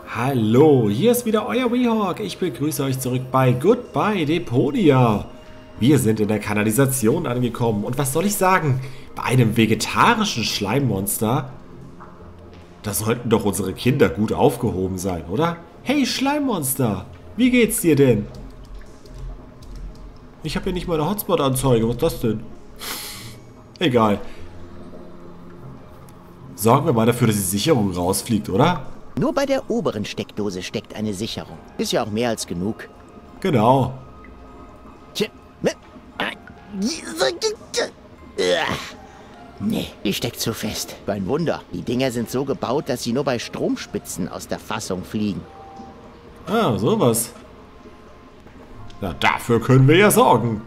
Hallo, hier ist wieder euer Weehawk. Ich begrüße euch zurück bei Goodbye Deponia. Wir sind in der Kanalisation angekommen und was soll ich sagen? Bei einem vegetarischen Schleimmonster? Da sollten doch unsere Kinder gut aufgehoben sein, oder? Hey Schleimmonster, wie geht's dir denn? Ich habe hier nicht mal eine Hotspot-Anzeige, was ist das denn? Egal. Sorgen wir mal dafür, dass die Sicherung rausfliegt, oder? Nur bei der oberen Steckdose steckt eine Sicherung. Ist ja auch mehr als genug. Genau. Nee, die steckt zu fest. Ein Wunder. Die Dinger sind so gebaut, dass sie nur bei Stromspitzen aus der Fassung fliegen. Ah, sowas. Na, dafür können wir ja sorgen.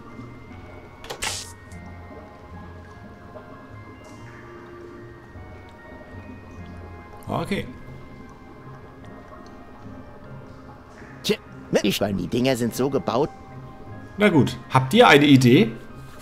Okay. Weil die Dinger sind so gebaut. Na gut, habt ihr eine Idee?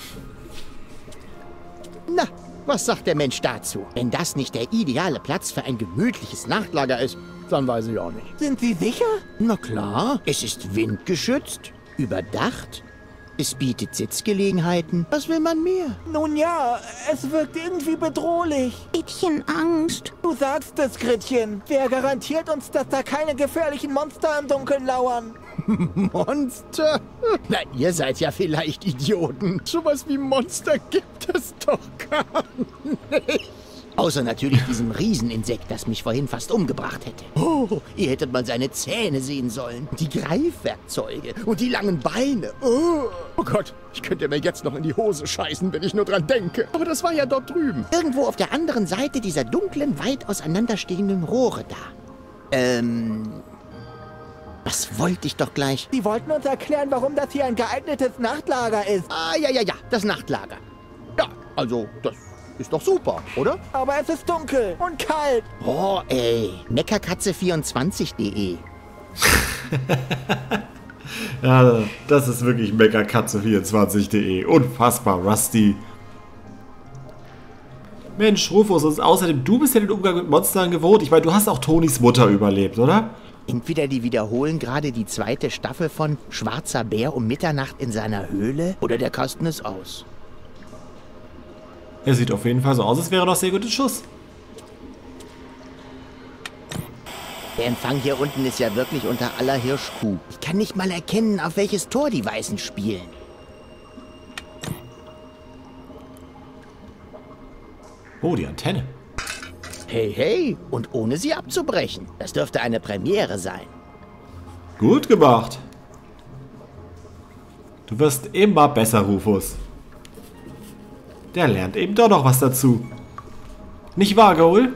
Na, was sagt der Mensch dazu? Wenn das nicht der ideale Platz für ein gemütliches Nachtlager ist, dann weiß ich auch nicht. Sind Sie sicher? Na klar, es ist windgeschützt, überdacht. Es bietet Sitzgelegenheiten. Was will man mehr? Nun ja, es wirkt irgendwie bedrohlich. Mädchen Angst. Du sagst es, Gretchen. Wer garantiert uns, dass da keine gefährlichen Monster im Dunkeln lauern? Monster? Na, ihr seid ja vielleicht Idioten. Sowas wie Monster gibt es doch gar nicht. Außer natürlich diesem Rieseninsekt, das mich vorhin fast umgebracht hätte. Oh, ihr hättet mal seine Zähne sehen sollen. Die Greifwerkzeuge und die langen Beine. Oh Gott, ich könnte mir jetzt noch in die Hose scheißen, wenn ich nur dran denke. Aber das war ja dort drüben. Irgendwo auf der anderen Seite dieser dunklen, weit auseinanderstehenden Rohre da. Was wollte ich doch gleich? Sie wollten uns erklären, warum das hier ein geeignetes Nachtlager ist. Ah, ja, das Nachtlager. Ja, also, das ist doch super, oder? Aber es ist dunkel und kalt. Oh, ey. Meckerkatze24.de. Ja, das ist wirklich Meckerkatze24.de. Unfassbar, Rusty. Mensch, Rufus, und außerdem, du bist ja den Umgang mit Monstern gewohnt. Ich meine, du hast auch Tonis Mutter überlebt, oder? Entweder die wiederholen gerade die zweite Staffel von Schwarzer Bär um Mitternacht in seiner Höhle, oder der Kasten ist aus. Er sieht auf jeden Fall so aus, als wäre noch sehr guter Schuss. Der Empfang hier unten ist ja wirklich unter aller Hirschkuh. Ich kann nicht mal erkennen, auf welches Tor die Weißen spielen. Oh, die Antenne. Hey, hey, und ohne sie abzubrechen. Das dürfte eine Premiere sein. Gut gemacht. Du wirst immer besser, Rufus. Der lernt eben doch noch was dazu. Nicht wahr, Goal?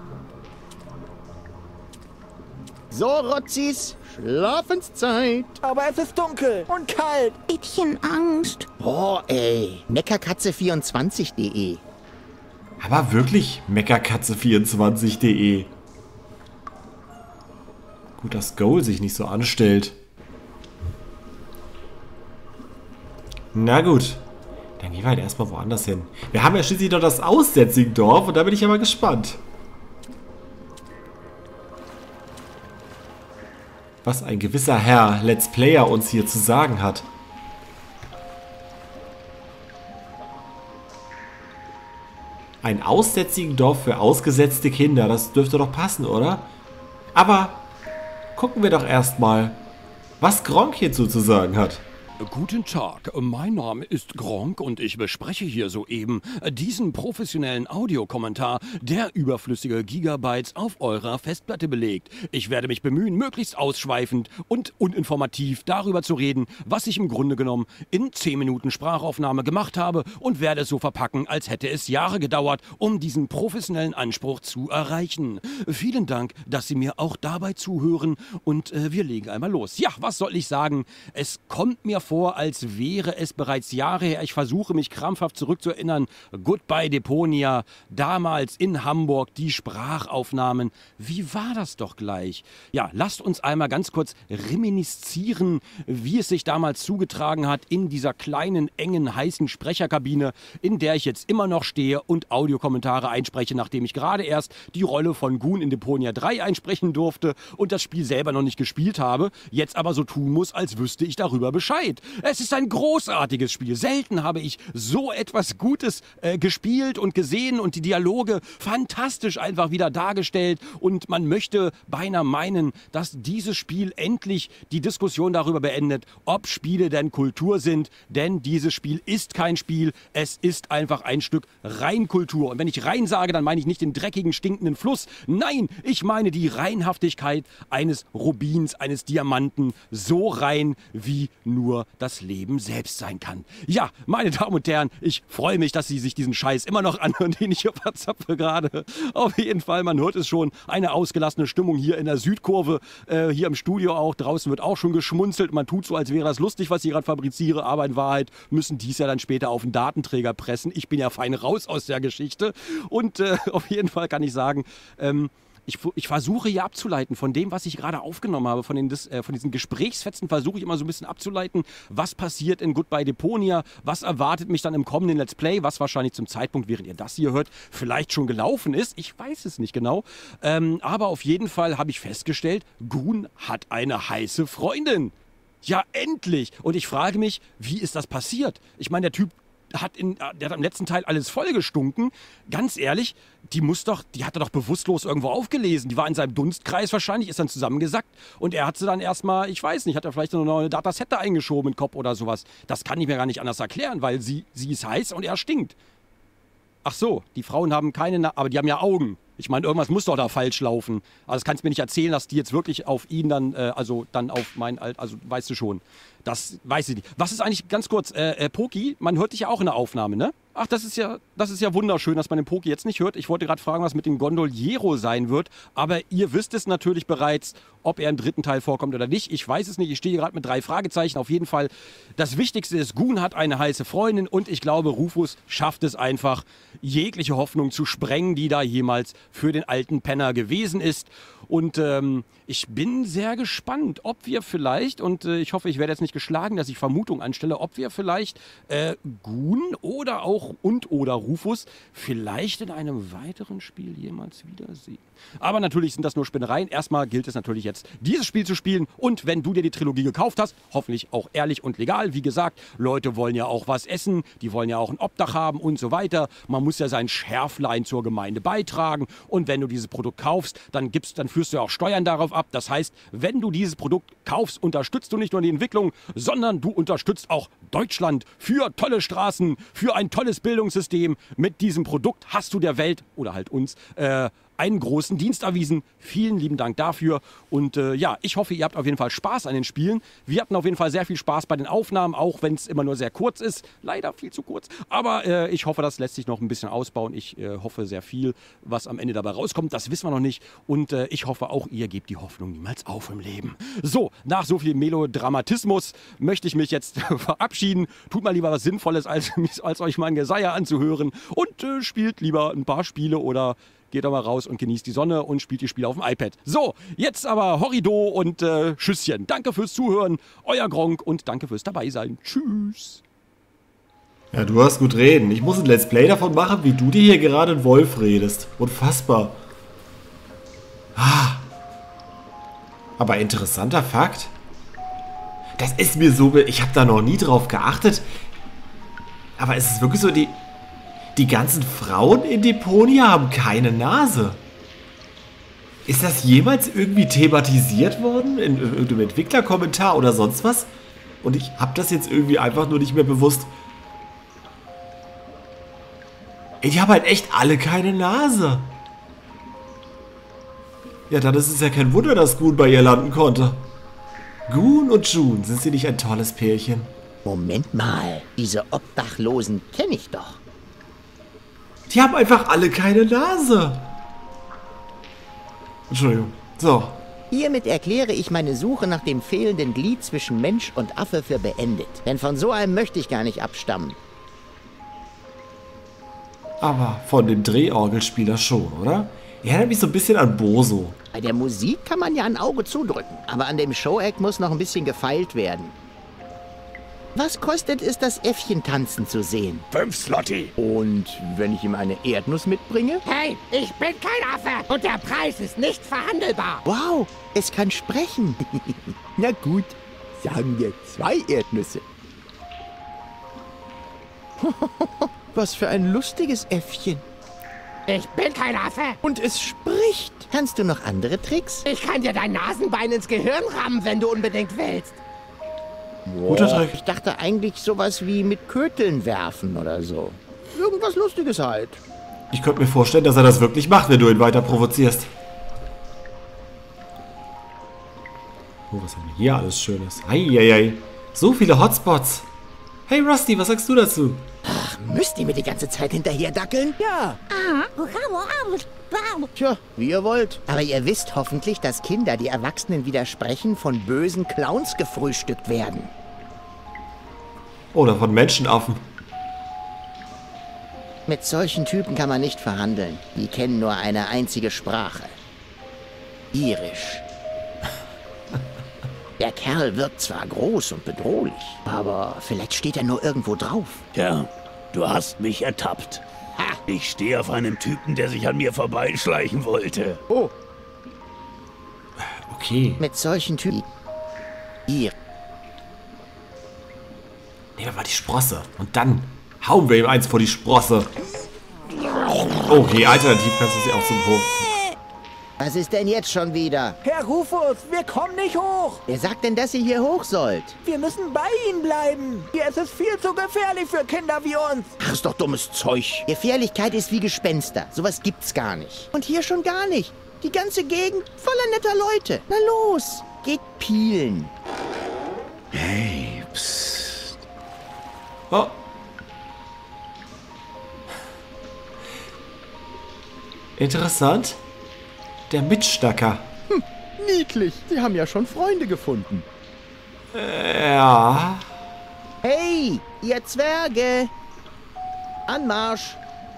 So, Rotzis, Schlafenszeit. Aber es ist dunkel und kalt. Mädchen Angst. Oh, ey. Meckerkatze24.de. Aber wirklich Meckerkatze24.de. Gut, dass Goal sich nicht so anstellt. Na gut. Dann gehen wir halt erstmal woanders hin. Wir haben ja schließlich noch das Aussätzigdorf und da bin ich aber gespannt. Was ein gewisser Herr Let's Player uns hier zu sagen hat. Ein Aussätzigdorf für ausgesetzte Kinder, das dürfte doch passen, oder? Aber gucken wir doch erstmal, was Gronkh hierzu zu sagen hat. Guten Tag, mein Name ist Gronkh und ich bespreche hier soeben diesen professionellen Audiokommentar, der überflüssige Gigabytes auf eurer Festplatte belegt. Ich werde mich bemühen, möglichst ausschweifend und uninformativ darüber zu reden, was ich im Grunde genommen in 10 Minuten Sprachaufnahme gemacht habe und werde es so verpacken, als hätte es Jahre gedauert, um diesen professionellen Anspruch zu erreichen. Vielen Dank, dass Sie mir auch dabei zuhören und wir legen einmal los. Ja, was soll ich sagen? Es kommt mir vor, als wäre es bereits Jahre her. Ich versuche mich krampfhaft zurückzuerinnern. Goodbye Deponia, damals in Hamburg, die Sprachaufnahmen. Wie war das doch gleich? Ja, lasst uns einmal ganz kurz reminiszieren, wie es sich damals zugetragen hat in dieser kleinen, engen, heißen Sprecherkabine, in der ich jetzt immer noch stehe und Audiokommentare einspreche, nachdem ich gerade erst die Rolle von Gun in Deponia 3 einsprechen durfte und das Spiel selber noch nicht gespielt habe, jetzt aber so tun muss, als wüsste ich darüber Bescheid. Es ist ein großartiges Spiel. Selten habe ich so etwas Gutes gespielt und gesehen und die Dialoge fantastisch einfach wieder dargestellt und man möchte beinahe meinen, dass dieses Spiel endlich die Diskussion darüber beendet, ob Spiele denn Kultur sind, denn dieses Spiel ist kein Spiel, es ist einfach ein Stück Reinkultur. Und wenn ich rein sage, dann meine ich nicht den dreckigen, stinkenden Fluss, nein, ich meine die Reinhaftigkeit eines Rubins, eines Diamanten, so rein, wie nur das Leben selbst sein kann. Ja, meine Damen und Herren, ich freue mich, dass Sie sich diesen Scheiß immer noch anhören, den ich hier verzapfe gerade. Auf jeden Fall, man hört es schon, eine ausgelassene Stimmung hier in der Südkurve, hier im Studio auch, draußen wird auch schon geschmunzelt, man tut so, als wäre das lustig, was ich gerade fabriziere, aber in Wahrheit müssen dies ja dann später auf den Datenträger pressen. Ich bin ja fein raus aus der Geschichte und auf jeden Fall kann ich sagen, ich versuche hier abzuleiten von dem, was ich gerade aufgenommen habe, von diesen Gesprächsfetzen versuche ich immer so ein bisschen abzuleiten, was passiert in Goodbye Deponia, was erwartet mich dann im kommenden Let's Play, was wahrscheinlich zum Zeitpunkt, während ihr das hier hört, vielleicht schon gelaufen ist. Ich weiß es nicht genau. Aber auf jeden Fall habe ich festgestellt, Gun hat eine heiße Freundin. Ja, endlich! Und ich frage mich, wie ist das passiert? Ich meine, der Typ der hat im letzten Teil alles vollgestunken. Ganz ehrlich, die hat er doch bewusstlos irgendwo aufgelesen. Die war in seinem Dunstkreis wahrscheinlich, ist dann zusammengesackt. Und er hat sie dann erstmal, ich weiß nicht, hat er vielleicht noch eine Datasette eingeschoben in den Kopf oder sowas. Das kann ich mir gar nicht anders erklären, weil sie ist heiß und er stinkt. Ach so, die Frauen haben aber die haben ja Augen. Ich meine, irgendwas muss doch da falsch laufen. Also das kannst du mir nicht erzählen, dass die jetzt wirklich auf ihn dann, dann auf mein Alter, also weißt du schon. Das weiß ich nicht. Was ist eigentlich, ganz kurz, Poki, man hört dich ja auch in der Aufnahme, ne? Ach, das ist ja wunderschön, dass man den Poki jetzt nicht hört. Ich wollte gerade fragen, was mit dem Gondoliero sein wird. Aber ihr wisst es natürlich bereits, ob er im dritten Teil vorkommt oder nicht. Ich weiß es nicht. Ich stehe hier gerade mit 3 Fragezeichen. Auf jeden Fall, das Wichtigste ist, Gun hat eine heiße Freundin. Und ich glaube, Rufus schafft es einfach, jegliche Hoffnung zu sprengen, die da jemals für den alten Penner gewesen ist. Und ich bin sehr gespannt, ob wir vielleicht, und ich hoffe, ich werde jetzt nicht geschlagen, dass ich Vermutungen anstelle, ob wir vielleicht Gun oder auch oder Rufus vielleicht in einem weiteren Spiel jemals wiedersehen. Aber natürlich sind das nur Spinnereien. Erstmal gilt es natürlich jetzt, dieses Spiel zu spielen. Und wenn du dir die Trilogie gekauft hast, hoffentlich auch ehrlich und legal. Wie gesagt, Leute wollen ja auch was essen, die wollen ja auch ein Obdach haben und so weiter. Man muss ja sein Schärflein zur Gemeinde beitragen. Und wenn du dieses Produkt kaufst, dann führst du ja auch Steuern darauf ab. Das heißt, wenn du dieses Produkt kaufst, unterstützt du nicht nur die Entwicklung, sondern du unterstützt auch Deutschland für tolle Straßen, für ein tolles Bildungssystem. Mit diesem Produkt hast du der Welt oder halt uns einen großen Dienst erwiesen. Vielen lieben Dank dafür. Und ja, ich hoffe, ihr habt auf jeden Fall Spaß an den Spielen. Wir hatten auf jeden Fall sehr viel Spaß bei den Aufnahmen, auch wenn es immer nur sehr kurz ist. Leider viel zu kurz. Aber ich hoffe, das lässt sich noch ein bisschen ausbauen. Ich hoffe sehr viel, was am Ende dabei rauskommt. Das wissen wir noch nicht. Und ich hoffe auch, ihr gebt die Hoffnung niemals auf im Leben. So, nach so viel Melodramatismus möchte ich mich jetzt verabschieden. Tut mal lieber was Sinnvolles, als euch mein Geseier anzuhören. Und spielt lieber ein paar Spiele oder geht doch mal raus und genießt die Sonne und spielt die Spiele auf dem iPad. So, jetzt aber Horrido und Tschüsschen. Danke fürs Zuhören, euer Gronk und danke fürs Dabeisein. Tschüss. Ja, du hast gut reden. Ich muss ein Let's Play davon machen, wie du dir hier gerade einen Wolf redest. Unfassbar. Aber interessanter Fakt. Das ist mir so... Ich habe da noch nie drauf geachtet. Aber es ist wirklich so, die ganzen Frauen in Deponia haben keine Nase. Ist das jemals irgendwie thematisiert worden? In irgendeinem Entwicklerkommentar oder sonst was? Und ich habe das jetzt irgendwie einfach nur nicht mehr bewusst. Die haben halt echt alle keine Nase. Ja, dann ist es ja kein Wunder, dass Gun bei ihr landen konnte. Gun und June, sind sie nicht ein tolles Pärchen? Moment mal, diese Obdachlosen kenne ich doch. Die haben einfach alle keine Nase. Entschuldigung. So, Hiermit erkläre ich meine Suche nach dem fehlenden Glied zwischen Mensch und Affe für beendet. Denn von so einem möchte ich gar nicht abstammen. Aber von dem Drehorgelspieler schon, oder? Er erinnert mich so ein bisschen an Boso. Bei der Musik kann man ja ein Auge zudrücken, aber an dem Show-Act muss noch ein bisschen gefeilt werden. Was kostet es, das Äffchen tanzen zu sehen? 5 Slotty. Und wenn ich ihm eine Erdnuss mitbringe? Hey, ich bin kein Affe und der Preis ist nicht verhandelbar. Wow, es kann sprechen. Na gut, sagen wir 2 Erdnüsse. Was für ein lustiges Äffchen. Ich bin kein Affe. Und es spricht. Kannst du noch andere Tricks? Ich kann dir dein Nasenbein ins Gehirn rammen, wenn du unbedingt willst. Guter Trick. Ich dachte eigentlich sowas wie mit Köteln werfen oder so. Irgendwas Lustiges halt. Ich könnte mir vorstellen, dass er das wirklich macht, wenn du ihn weiter provozierst. Oh, was haben wir hier alles Schönes? Eieiei. So viele Hotspots. Hey Rusty, was sagst du dazu? Müsst ihr mir die ganze Zeit hinterher dackeln? Ja. Tja, wie ihr wollt. Aber ihr wisst hoffentlich, dass Kinder, die Erwachsenen widersprechen, von bösen Clowns gefrühstückt werden. Oder von Menschenaffen. Mit solchen Typen kann man nicht verhandeln. Die kennen nur eine einzige Sprache. Irisch. Der Kerl wirkt zwar groß und bedrohlich, aber vielleicht steht er nur irgendwo drauf. Ja, du hast mich ertappt. Ich stehe auf einem Typen, der sich an mir vorbeischleichen wollte. Oh, Okay. mit solchen Typen... Nehmen wir mal die Sprosse. Und dann hauen wir ihm eins vor die Sprosse. Okay, alternativ kannst du sie auch zum Hof. Was ist denn jetzt schon wieder? Herr Rufus, wir kommen nicht hoch. Wer sagt denn, dass ihr hier hoch sollt? Wir müssen bei Ihnen bleiben. Hier ist es viel zu gefährlich für Kinder wie uns. Ach, ist doch dummes Zeug. Gefährlichkeit ist wie Gespenster. Sowas gibt's gar nicht. Und hier schon gar nicht. Die ganze Gegend voller netter Leute. Na los, geht pielen. Hey, psst. Oh. Interessant. Der Mitstacker. Niedlich. Sie haben ja schon Freunde gefunden. Ja. Hey, ihr Zwerge. Anmarsch.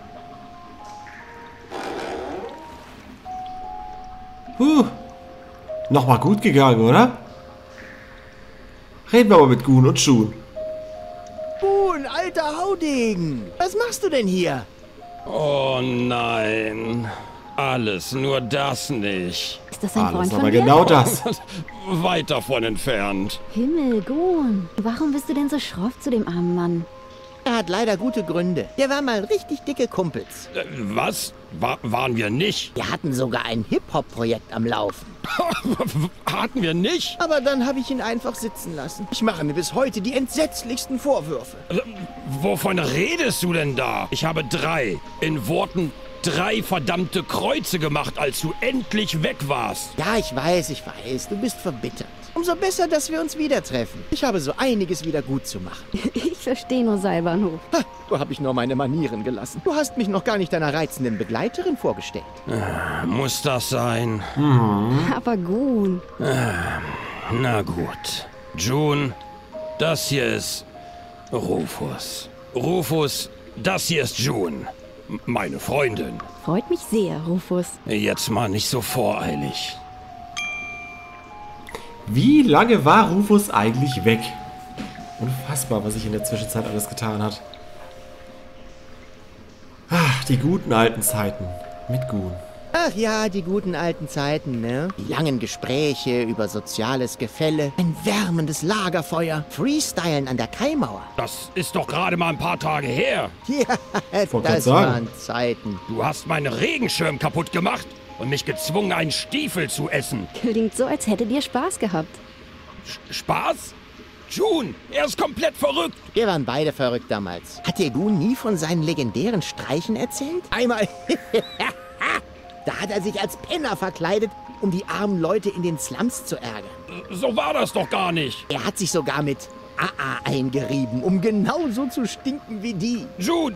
Nochmal gut gegangen, oder? Reden wir aber mit Gun und Schun. Gun, alter Haudegen. Was machst du denn hier? Oh nein. Alles, nur das nicht. Ist das ein Freund Alles, von aber dir? genau das. Weit davon entfernt. Himmel, Gon. Warum bist du denn so schroff zu dem armen Mann? Er hat leider gute Gründe. Wir waren mal richtig dicke Kumpels. Was? Waren wir nicht? Wir hatten sogar ein Hip-Hop-Projekt am Laufen. Hatten wir nicht? Aber dann habe ich ihn einfach sitzen lassen. Ich mache mir bis heute die entsetzlichsten Vorwürfe. Wovon redest du denn da? Ich habe 3, in Worten 3 verdammte Kreuze gemacht, als du endlich weg warst. Ja, ich weiß. Du bist verbittert. Umso besser, dass wir uns wieder treffen. Ich habe so einiges wieder gut zu machen. Ich verstehe nur Seilbahnhof. Ha, wo habe ich nur meine Manieren gelassen? Du hast mich noch gar nicht deiner reizenden Begleiterin vorgestellt. Muss das sein? Aber Gon. Na gut. June, das hier ist Rufus. Rufus, das hier ist June. Meine Freundin. Freut mich sehr, Rufus. Jetzt mal nicht so voreilig. Wie lange war Rufus eigentlich weg? Unfassbar, was sich in der Zwischenzeit alles getan hat. Ach, die guten alten Zeiten. Mit Gun. Ach ja, die guten alten Zeiten, ne? Die langen Gespräche über soziales Gefälle, ein wärmendes Lagerfeuer, Freestylen an der Kaimauer. Das ist doch gerade mal ein paar Tage her. Ja, wollte grad das sagen. waren Zeiten. Du hast meinen Regenschirm kaputt gemacht und mich gezwungen, einen Stiefel zu essen. Klingt so, als hättet ihr Spaß gehabt. Spaß? June, er ist komplett verrückt. Wir waren beide verrückt damals. Hat dir Gun nie von seinen legendären Streichen erzählt? Einmal... Da hat er sich als Penner verkleidet, um die armen Leute in den Slums zu ärgern. So war das doch gar nicht. Er hat sich sogar mit AA eingerieben, um genauso zu stinken wie die. June,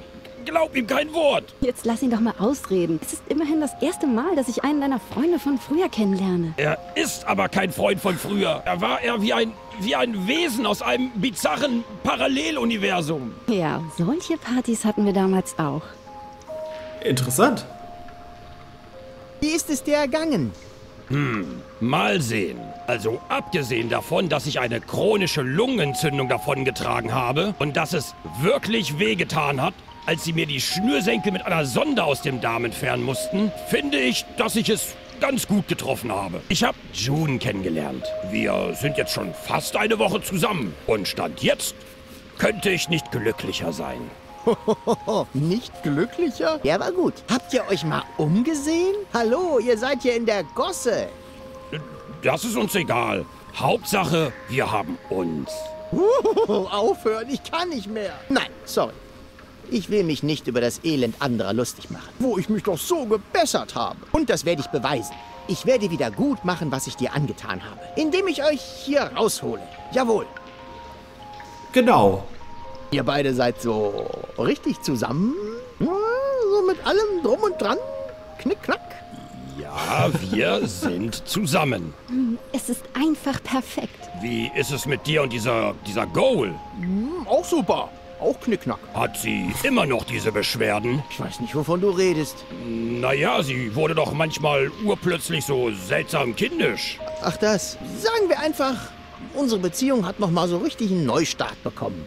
glaub ihm kein Wort. Jetzt lass ihn doch mal ausreden. Es ist immerhin das erste Mal, dass ich einen deiner Freunde von früher kennenlerne. Er ist aber kein Freund von früher. Er war eher wie ein Wesen aus einem bizarren Paralleluniversum. Ja, solche Partys hatten wir damals auch. Interessant. Wie ist es dir ergangen? Mal sehen. Also abgesehen davon, dass ich eine chronische Lungenentzündung davongetragen habe und dass es wirklich wehgetan hat, als sie mir die Schnürsenkel mit einer Sonde aus dem Darm entfernen mussten, finde ich, dass ich es ganz gut getroffen habe. Ich habe June kennengelernt. Wir sind jetzt schon fast eine Woche zusammen. Und Stand jetzt könnte ich nicht glücklicher sein. Nicht glücklicher? Der war gut. Habt ihr euch mal umgesehen? Hallo, ihr seid hier in der Gosse. Das ist uns egal. Hauptsache, wir haben uns. Aufhören, ich kann nicht mehr. Nein, sorry. Ich will mich nicht über das Elend anderer lustig machen, wo ich mich doch so gebessert habe. Und das werde ich beweisen. Ich werde wieder gut machen, was ich dir angetan habe, indem ich euch hier raushole. Jawohl. Genau. Ihr beide seid so richtig zusammen? Ja, so mit allem drum und dran? Knick, knack? Ja, wir sind zusammen. Es ist einfach perfekt. Wie ist es mit dir und dieser Goal? Auch super. Auch knickknack. Hat sie immer noch diese Beschwerden? Ich weiß nicht, wovon du redest. Naja, sie wurde doch manchmal urplötzlich so seltsam kindisch. Ach das. Sagen wir einfach, unsere Beziehung hat noch mal so richtig einen Neustart bekommen.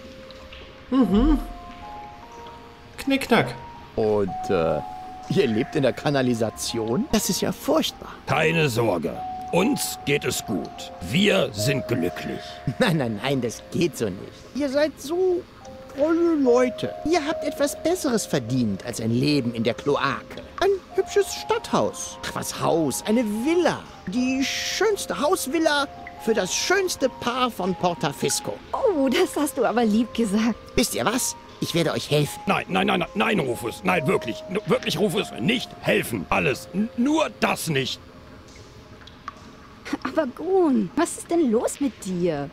Knickknack. Und, ihr lebt in der Kanalisation? Das ist ja furchtbar. Keine Sorge, uns geht es gut. Wir sind glücklich. Nein, nein, nein, das geht so nicht. Ihr seid so tolle Leute. Ihr habt etwas Besseres verdient als ein Leben in der Kloake. Ein hübsches Stadthaus. Ach, was Haus? Eine Villa. Die schönste Hausvilla für das schönste Paar von Portafisco. Oh, das hast du aber lieb gesagt. Wisst ihr was? Ich werde euch helfen. Nein, Rufus. Nein, wirklich. Wirklich, Rufus, nicht helfen. Alles. Nur das nicht. Aber Gun, was ist denn los mit dir?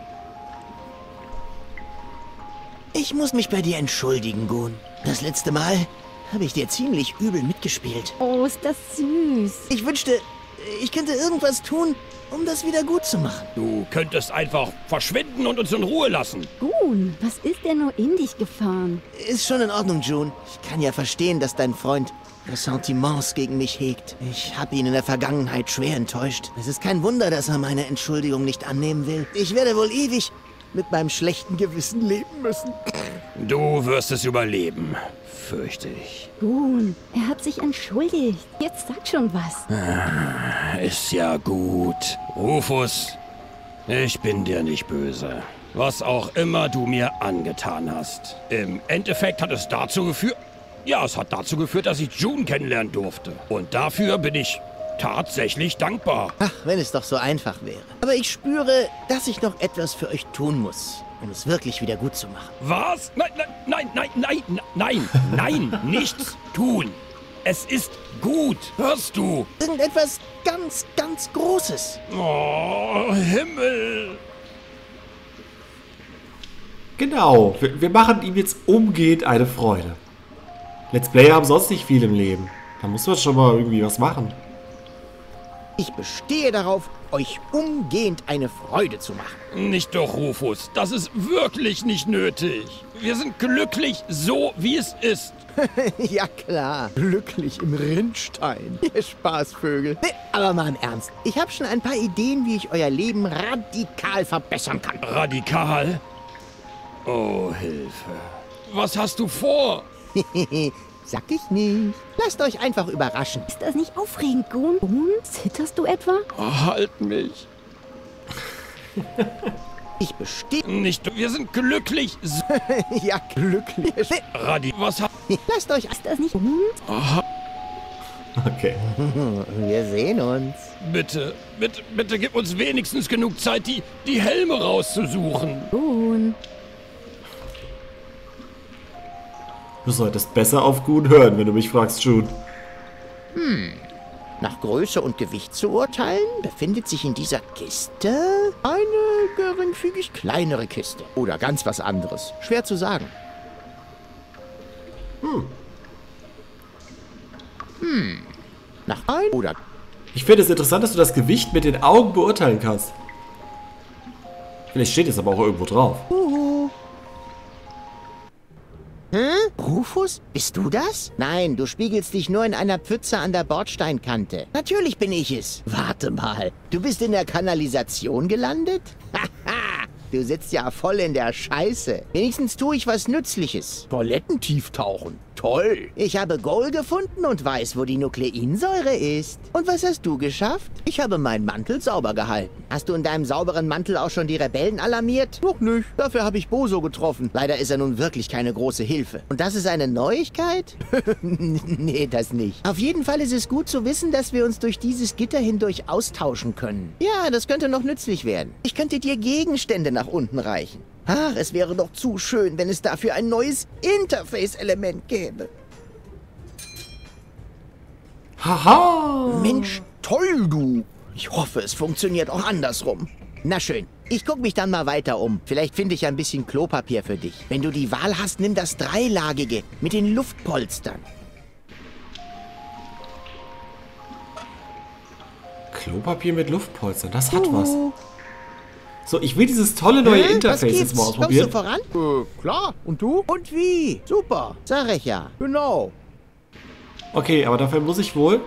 Ich muss mich bei dir entschuldigen, Gun. Das letzte Mal habe ich dir ziemlich übel mitgespielt. Oh, ist das süß. Ich wünschte, ich könnte irgendwas tun, um das wieder gut zu machen. Du könntest einfach verschwinden und uns in Ruhe lassen. Gun, was ist denn nur in dich gefahren? Ist schon in Ordnung, June. Ich kann ja verstehen, dass dein Freund Ressentiments gegen mich hegt. Ich habe ihn in der Vergangenheit schwer enttäuscht. Es ist kein Wunder, dass er meine Entschuldigung nicht annehmen will. Ich werde wohl ewig mit meinem schlechten Gewissen leben müssen. Du wirst es überleben, fürchte ich. Gun, er hat sich entschuldigt. Jetzt sag schon was. Ist ja gut. Rufus, ich bin dir nicht böse. Was auch immer du mir angetan hast. Im Endeffekt hat es dazu geführt... Ja, es hat dazu geführt, dass ich June kennenlernen durfte. Und dafür bin ich tatsächlich dankbar. Ach, wenn es doch so einfach wäre. Aber ich spüre, dass ich noch etwas für euch tun muss, um es wirklich wieder gut zu machen. Was? Nein, nichts tun. Es ist gut, hörst du? Irgendetwas ganz, ganz Großes. Oh, Himmel. Genau. Wir machen ihm jetzt umgehend eine Freude. Let's Player haben sonst nicht viel im Leben. Da muss man schon mal irgendwie was machen. Ich bestehe darauf, euch umgehend eine Freude zu machen. Nicht doch, Rufus. Das ist wirklich nicht nötig. Wir sind glücklich, so wie es ist. Ja klar, glücklich im Rindstein. Ihr Spaßvögel. Nee, aber mal im Ernst. Ich habe schon ein paar Ideen, wie ich euer Leben radikal verbessern kann. Radikal? Oh, Hilfe. Was hast du vor? Sag ich nicht. Lasst euch einfach überraschen. Ist das nicht aufregend, Gun? Gun, zitterst du etwa? Oh, halt mich. Ich bestehe... Nicht, wir sind glücklich. Ja, glücklich. Was hat... Lasst euch... Ist das nicht Gun? Okay. Wir sehen uns. Bitte gib uns wenigstens genug Zeit, die Helme rauszusuchen. Gun. Du solltest besser auf Gun hören, wenn du mich fragst, June. Nach Größe und Gewicht zu urteilen, befindet sich in dieser Kiste eine geringfügig kleinere Kiste. Oder ganz was anderes. Schwer zu sagen. Nach ein oder... Ich finde es interessant, dass du das Gewicht mit den Augen beurteilen kannst. Vielleicht steht es aber auch irgendwo drauf. Rufus? Bist du das? Nein, du spiegelst dich nur in einer Pfütze an der Bordsteinkante. Natürlich bin ich es. Warte mal, du bist in der Kanalisation gelandet? Haha, du sitzt ja voll in der Scheiße. Wenigstens tue ich was Nützliches. Toilettentief tauchen. Toll. Ich habe Goal gefunden und weiß, wo die Nukleinsäure ist. Und was hast du geschafft? Ich habe meinen Mantel sauber gehalten. Hast du in deinem sauberen Mantel auch schon die Rebellen alarmiert? Noch nicht. Dafür habe ich Boso getroffen. Leider ist er nun wirklich keine große Hilfe. Und das ist eine Neuigkeit? Nee, das nicht. Auf jeden Fall ist es gut zu wissen, dass wir uns durch dieses Gitter hindurch austauschen können. Ja, das könnte noch nützlich werden. Ich könnte dir Gegenstände nach unten reichen. Ach, es wäre doch zu schön, wenn es dafür ein neues Interface-Element gäbe. Haha! Mensch, toll, du! Ich hoffe, es funktioniert auch andersrum. Na schön, ich gucke mich dann mal weiter um. Vielleicht finde ich ein bisschen Klopapier für dich. Wenn du die Wahl hast, nimm das dreilagige mit den Luftpolstern. Klopapier mit Luftpolstern, das hat was. So, ich will dieses tolle neue Interface jetzt mal ausprobieren. Kommst du voran? Klar. Und du? Und wie? Super. Sag ich ja. Genau. Okay, aber dafür muss ich wohl...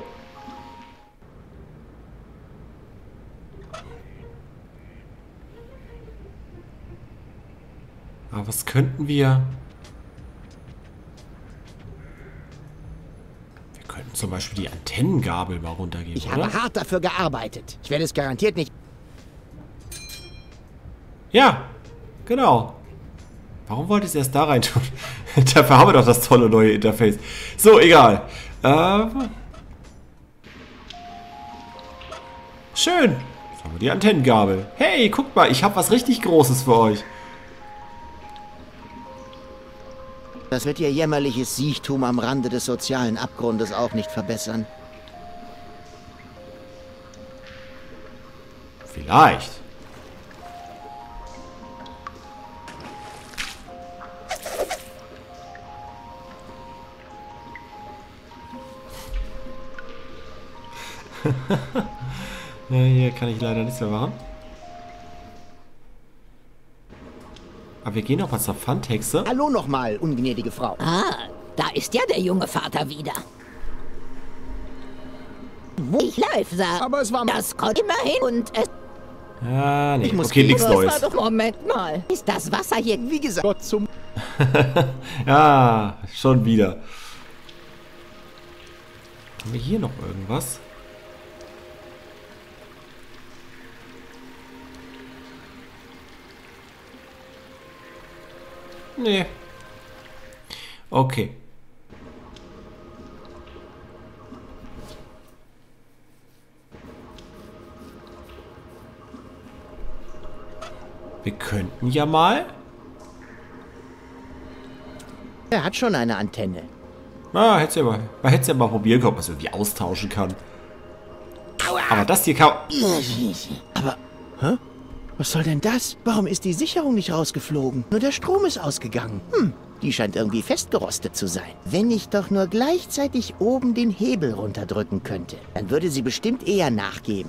Aber was könnten wir... Wir könnten zum Beispiel die Antennengabel mal runtergeben, Ich oder? habe hart dafür gearbeitet. Ich werde es garantiert nicht... Ja, genau. Warum wollte ich es erst da rein tun? Dafür haben wir doch das tolle neue Interface. So, egal. Schön. Jetzt haben wir die Antennengabel. Hey, guckt mal, ich habe was richtig Großes für euch. Das wird ihr jämmerliches Siechtum am Rande des sozialen Abgrundes auch nicht verbessern. Vielleicht. Ja, hier kann ich leider nichts mehr machen. Aber wir gehen noch mal zur Pfandhexe. Hallo nochmal, ungnädige Frau. Ah, da ist ja der junge Vater wieder. Ich live sah. Aber es war... Das kommt immerhin und es... Ah, nee. Ich muss Okay, gehen. nichts Das war Neues. doch... Moment mal. Ist das Wasser hier... Wie gesagt, Gott zum... Ja, schon wieder. Haben wir hier noch irgendwas? Nee. Okay. Wir könnten ja mal... Er hat schon eine Antenne. Ah, hättest ja mal probieren können, ob man es irgendwie austauschen kann. Aber das hier kann... Aber... Hä? Was soll denn das? Warum ist die Sicherung nicht rausgeflogen? Nur der Strom ist ausgegangen. Die scheint irgendwie festgerostet zu sein. Wenn ich doch nur gleichzeitig oben den Hebel runterdrücken könnte, dann würde sie bestimmt eher nachgeben.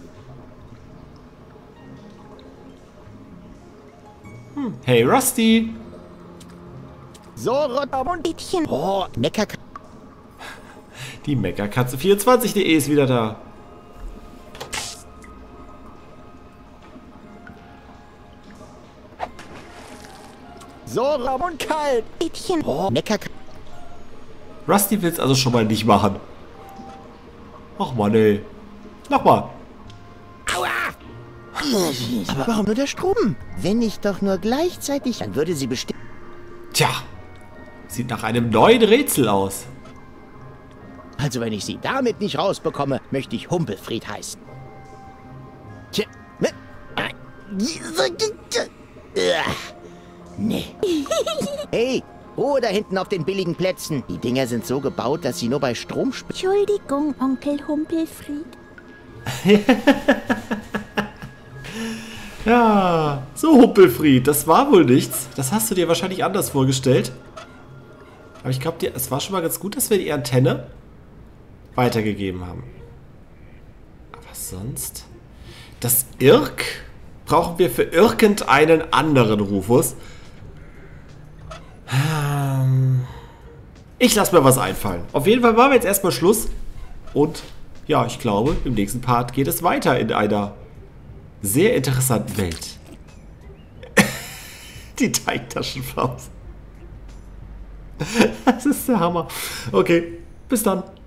Hey, Rusty! So, Mädchen. Oh, Mecker... Die Meckerkatze24.de ist wieder da. So, und kalt. Mädchen. Oh, Mecker... Rusty will es also schon mal nicht machen. Ach Mann, ey. Nochmal. Aber warum nur der Strom? Wenn ich doch nur gleichzeitig... Dann würde sie bestimmt... Tja. Sieht nach einem neuen Rätsel aus. Also wenn ich sie damit nicht rausbekomme, möchte ich Humpelfried heißen. Tja, nee. Hey, Ruhe da hinten auf den billigen Plätzen. Die Dinger sind so gebaut, dass sie nur bei Strom... Entschuldigung, Onkel Humpelfried. Ja, so Humpelfried, das war wohl nichts. Das hast du dir wahrscheinlich anders vorgestellt. Aber ich glaube, es war schon mal ganz gut, dass wir die Antenne weitergegeben haben. Aber sonst... Das Irk brauchen wir für irgendeinen anderen Rufus. Ich lasse mir was einfallen. Auf jeden Fall machen wir jetzt erstmal Schluss. Und ja, ich glaube, im nächsten Part geht es weiter in einer sehr interessanten Welt. Die Teigtaschenfaust. Das ist der Hammer. Okay, bis dann.